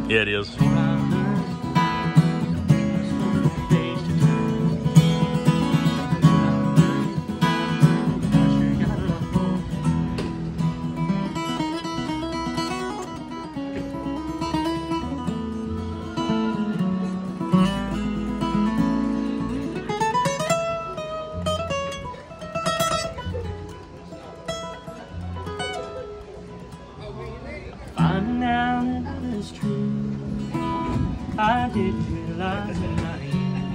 Yeah, it is. Finding out that it was true, I didn't realize it right.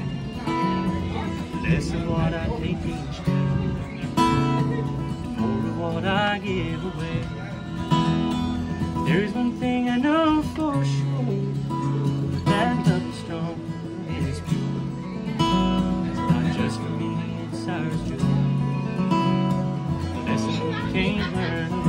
Less of what I take each day, more of what I give away. There's one thing I know for sure, that love is strong, it is pure. It's not just for me, it's ours too. Lesson we can't learn.